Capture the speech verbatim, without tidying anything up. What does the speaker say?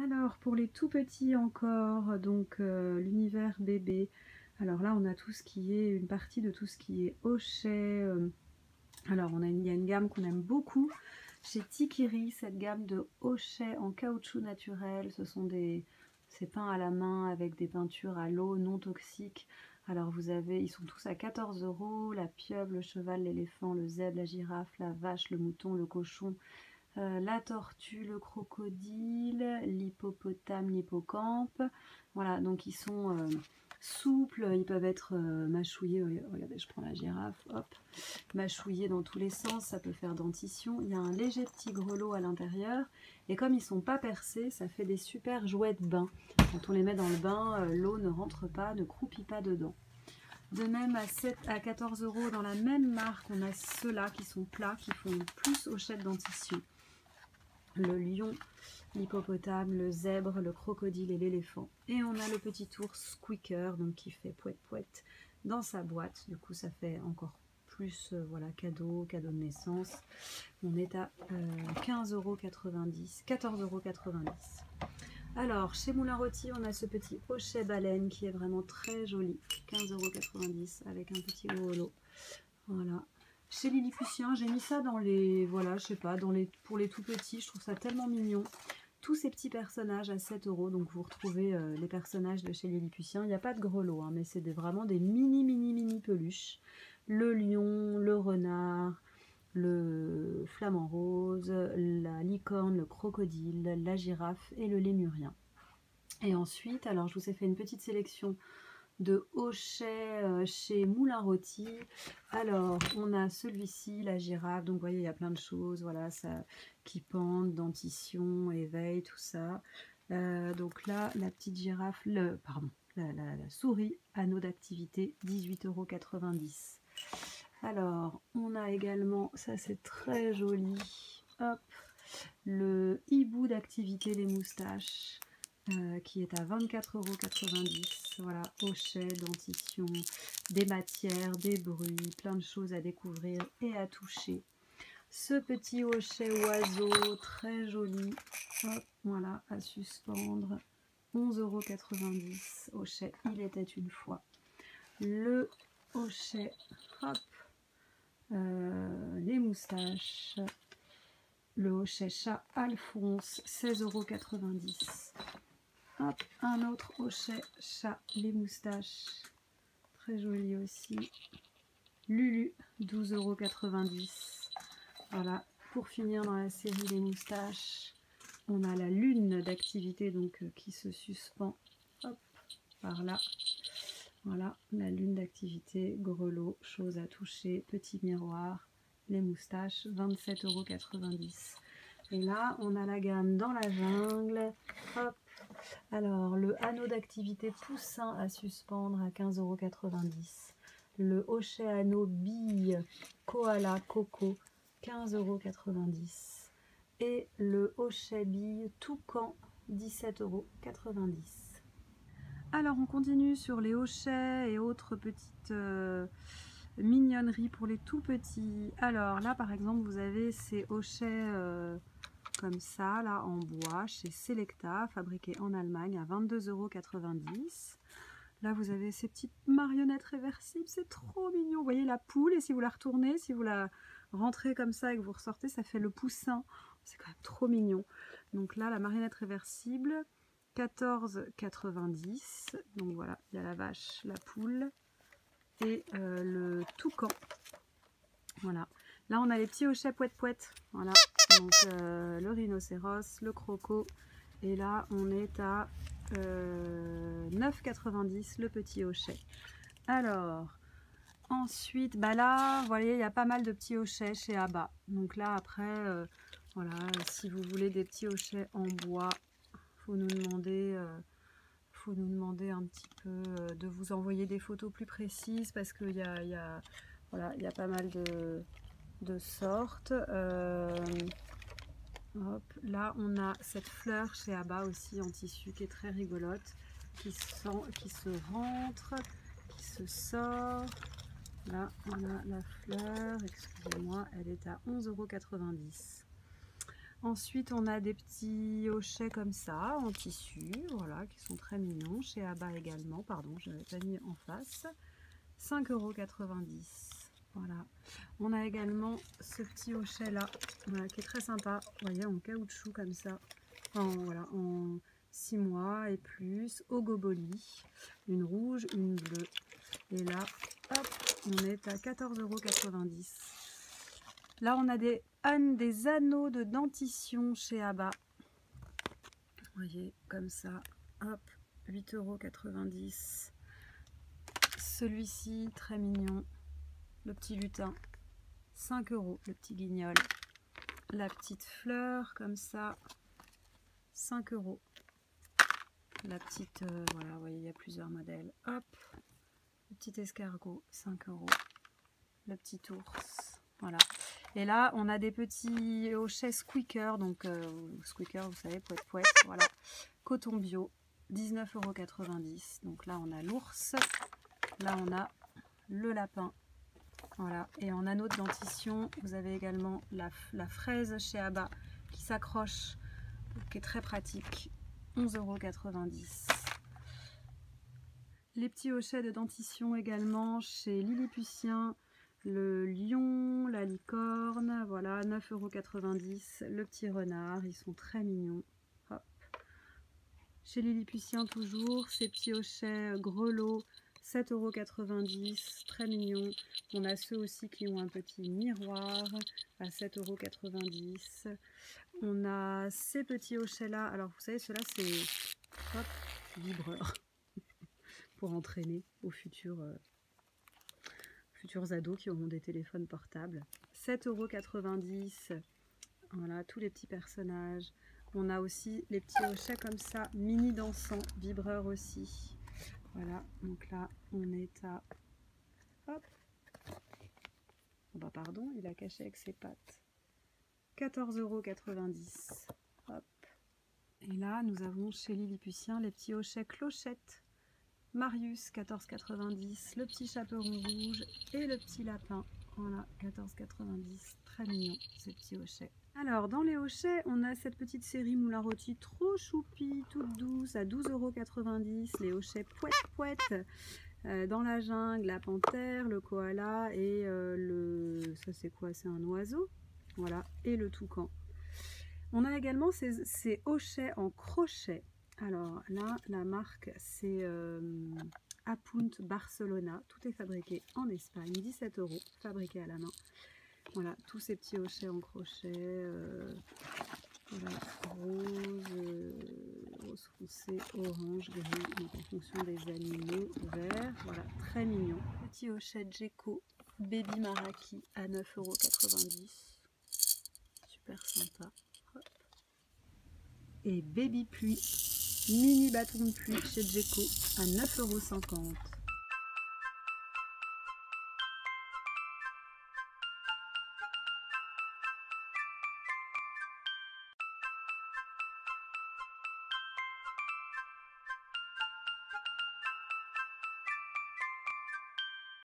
Alors pour les tout petits encore, donc euh, l'univers bébé, alors là on a tout ce qui est, une partie de tout ce qui est hochet. euh, alors on a une, il y a une gamme qu'on aime beaucoup chez Tikiri, cette gamme de hochets en caoutchouc naturel. Ce sont des c'est peint à la main avec des peintures à l'eau non toxiques. Alors vous avez, ils sont tous à quatorze euros, la pieuvre, le cheval, l'éléphant, le zèbre, la girafe, la vache, le mouton, le cochon, Euh, la tortue, le crocodile, l'hippopotame, l'hippocampe. Voilà, donc ils sont euh, souples, ils peuvent être euh, mâchouillés. Regardez, je prends la girafe, hop, mâchouillés dans tous les sens, ça peut faire dentition. Il y a un léger petit grelot à l'intérieur, et comme ils sont pas percés, ça fait des super jouets de bain. Quand on les met dans le bain, euh, l'eau ne rentre pas, ne croupit pas dedans. De même à, sept, à quatorze euros, dans la même marque, on a ceux-là qui sont plats, qui font plus hochet de dentition. Le lion, l'hippopotame, le zèbre, le crocodile et l'éléphant. Et on a le petit ours squeaker, donc qui fait pouet pouet dans sa boîte. Du coup, ça fait encore plus euh, voilà, cadeau, cadeau de naissance. On est à euh, quinze euros quatre-vingt-dix, quatorze euros quatre-vingt-dix. Alors, chez Moulin Rôti, on a ce petit hochet baleine qui est vraiment très joli. quinze euros quatre-vingt-dix avec un petit gros lot. Voilà. Chez Lilliputien, j'ai mis ça dans les, voilà, je sais pas, dans les, pour les tout petits, je trouve ça tellement mignon. Tous ces petits personnages à sept euros, donc vous retrouvez euh, les personnages de chez Lilliputien. Il n'y a pas de grelot, hein, mais c'est des, vraiment des mini, mini, mini peluches. Le lion, le renard, le flamant rose, la licorne, le crocodile, la girafe et le lémurien. Et ensuite, alors je vous ai fait une petite sélection de hochets euh, chez Moulin Rôti. Alors on a celui-ci, la girafe, donc vous voyez il y a plein de choses, voilà, ça qui pendent, dentition, éveil, tout ça. Euh, donc là la petite girafe, le pardon, la, la, la souris, anneau d'activité, dix-huit euros quatre-vingt-dix. Alors on a également, ça c'est très joli, hop, le hibou d'activité, les moustaches. Euh, qui est à vingt-quatre euros quatre-vingt-dix. Voilà, hochet, dentition, des matières, des bruits, plein de choses à découvrir et à toucher. Ce petit hochet oiseau très joli, hop, voilà, à suspendre, onze euros quatre-vingt-dix. Hochet, il était une fois. Le hochet, hop, euh, les moustaches. Le hochet chat Alphonse, seize euros quatre-vingt-dix. Hop, un autre hochet chat, les moustaches, très joli aussi. Lulu, douze euros quatre-vingt-dix. Voilà, pour finir dans la série des moustaches, on a la lune d'activité donc euh, qui se suspend, hop, par là. Voilà, la lune d'activité, grelot, choses à toucher, petit miroir, les moustaches, vingt-sept euros quatre-vingt-dix. Et là, on a la gamme dans la jungle, hop. Alors, le anneau d'activité poussin à suspendre à quinze euros quatre-vingt-dix. Le hochet anneau bille koala coco, quinze euros quatre-vingt-dix. Et le hochet bille toucan, dix-sept euros quatre-vingt-dix. Alors, on continue sur les hochets et autres petites euh, mignonneries pour les tout petits. Alors, là, par exemple, vous avez ces hochets... Euh, comme ça, là, en bois, chez Selecta, fabriqué en Allemagne à vingt-deux euros quatre-vingt-dix. Là, vous avez ces petites marionnettes réversibles, c'est trop mignon. Vous voyez la poule, et si vous la retournez, si vous la rentrez comme ça et que vous ressortez, ça fait le poussin. C'est quand même trop mignon. Donc là, la marionnette réversible, quatorze euros quatre-vingt-dix. Donc voilà, il y a la vache, la poule et euh, le toucan. Voilà. Là, on a les petits hochets pouet-pouet. Voilà. Donc, euh, le rhinocéros, le croco. Et là, on est à euh, neuf euros quatre-vingt-dix le petit hochet. Alors, ensuite, bah là, vous voyez, il y a pas mal de petits hochets chez Abba. Donc là, après, euh, voilà, si vous voulez des petits hochets en bois, faut nous demander... Euh, faut nous demander un petit peu euh, de vous envoyer des photos plus précises parce qu'il y a, y a, voilà, y a pas mal de... de sortes. Euh, hop, là on a cette fleur chez Abba aussi en tissu qui est très rigolote, qui, sent, qui se rentre, qui se sort. Là on a la fleur, excusez-moi, elle est à onze euros quatre-vingt-dix. Ensuite, on a des petits hochets comme ça, en tissu, voilà, qui sont très mignons. Chez Abba également, pardon, je n'avais pas mis en face. cinq euros quatre-vingt-dix. Voilà. On a également ce petit hochet là, voilà, qui est très sympa. Vous voyez, en caoutchouc comme ça. En, voilà, en six mois et plus, au Goboli. Une rouge, une bleue. Et là, hop, on est à quatorze euros quatre-vingt-dix. Là, on a des, des anneaux de dentition chez Abba. Vous voyez, comme ça, hop, huit euros quatre-vingt-dix. Celui-ci, très mignon, le petit lutin, cinq euros, le petit guignol. La petite fleur, comme ça, cinq euros. La petite, euh, voilà, vous voyez, il y a plusieurs modèles. Hop, le petit escargot, cinq euros. Le petit ours, voilà. Et là, on a des petits hochets squeaker, donc euh, squeaker, vous savez, poète poète, voilà. Coton bio, dix-neuf euros quatre-vingt-dix. Donc là, on a l'ours, là, on a le lapin, voilà. Et en anneau de dentition, vous avez également la, la fraise chez Abba qui s'accroche, qui est très pratique, onze euros quatre-vingt-dix. Les petits hochets de dentition également chez Lilliputien. Le lion, la licorne, voilà, neuf euros quatre-vingt-dix. Le petit renard, ils sont très mignons. Hop. Chez Lilliputien toujours, ces petits hochets grelots, sept euros quatre-vingt-dix, très mignons. On a ceux aussi qui ont un petit miroir à sept euros quatre-vingt-dix. On a ces petits hochets là, alors vous savez, ceux-là c'est hop, vibreur pour entraîner au futur. Euh, futurs ados qui auront des téléphones portables. sept euros quatre-vingt-dix. Voilà, tous les petits personnages. On a aussi les petits hochets comme ça, mini dansant, vibreur aussi. Voilà, donc là, on est à... Hop. Oh bah pardon, il a caché avec ses pattes. quatorze euros quatre-vingt-dix. Hop. Et là, nous avons chez Lilliputien les petits hochets clochettes. Marius, quatorze quatre-vingt-dix, le petit chaperon rouge et le petit lapin, voilà, quatorze quatre-vingt-dix, très mignon ces petits hochets. Alors dans les hochets, on a cette petite série moulin rôti trop choupie, toute douce, à douze euros quatre-vingt-dix, les hochets poète poète, euh, dans la jungle, la panthère, le koala et euh, le... ça c'est quoi? C'est un oiseau, voilà, et le toucan. On a également ces, ces hochets en crochet. Alors là, la marque, c'est euh, Apunt Barcelona. Tout est fabriqué en Espagne. dix-sept euros, fabriqué à la main. Voilà, tous ces petits hochets en crochet. Euh, voilà, rose, euh, rose foncé, orange, gris, donc en fonction des animaux, vert. Voilà, très mignon. Petit hochet Gecko Baby Maraki à neuf euros quatre-vingt-dix. Super sympa. Hop. Et Baby Pluie. Mini bâton de pluie chez Gecko à neuf euros cinquante.